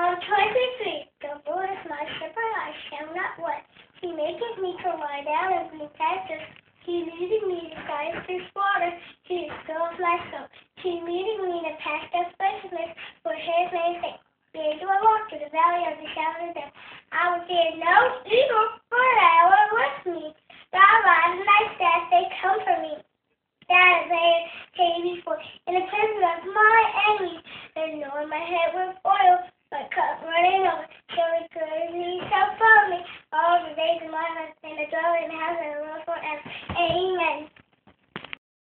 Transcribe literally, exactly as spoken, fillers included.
twenty-three. The Lord is my shepherd, I shall not want. He maketh me to lie down in green pastures. He leadeth me beside still water. He restores my soul. He leadeth me in the path of righteousness for his name's sake. Yea, do I walk through the valley of the shadow of death, I will fear no evil, for thou art with me. Thy rod and thy staff, they comfort me. That is they take me before in the presence of my enemies, and anoint my head with